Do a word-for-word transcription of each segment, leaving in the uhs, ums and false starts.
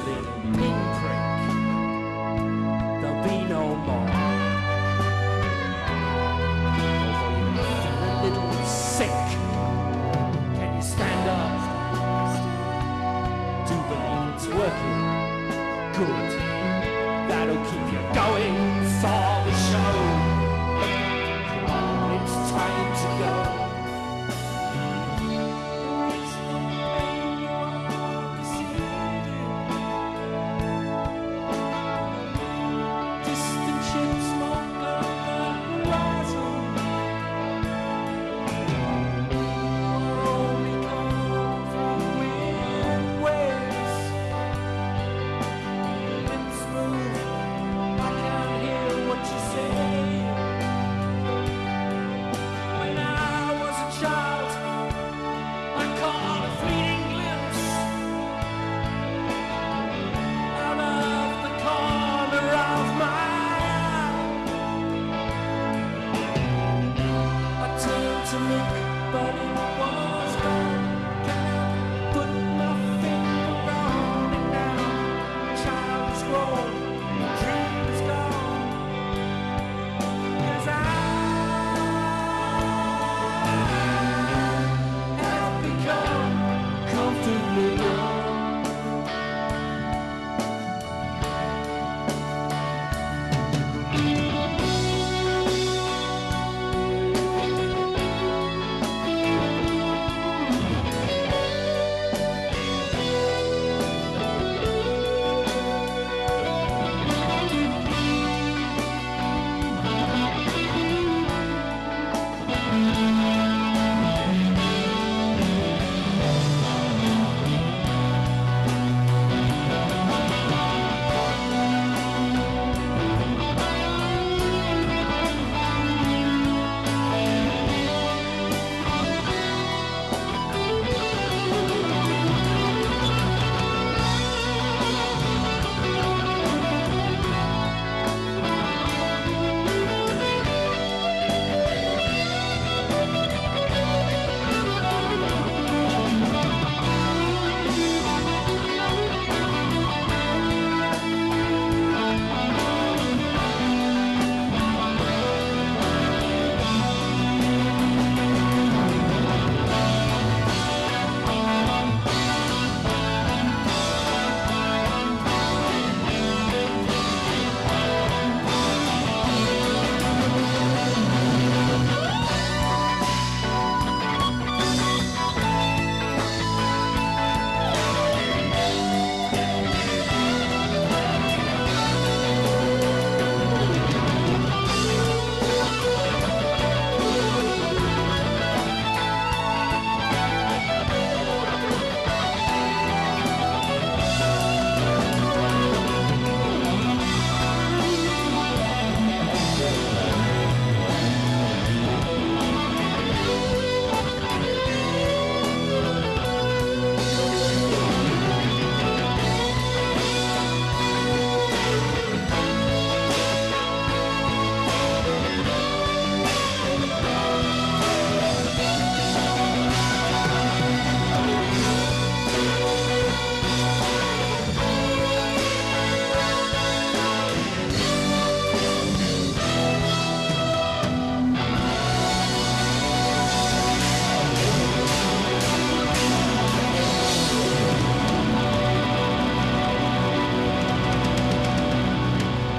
niggling pinprick. There'll be no more. Although you feel a little sick, can you stand up? Do believe it's working. Good. That'll keep you going for the show. It's time to go. Distant ships smoke on the horizon. Only come from wind waves. Winds move. I can't hear what you say. When I was a child, I caught a fleeting glimpse out of the corner of my eye. I turned to look, but it was gone. Can I put my finger on it now? Child is grown, my dream is gone. 'Cause I have become comfortably numb.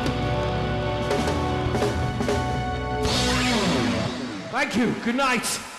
Thank you. Good night.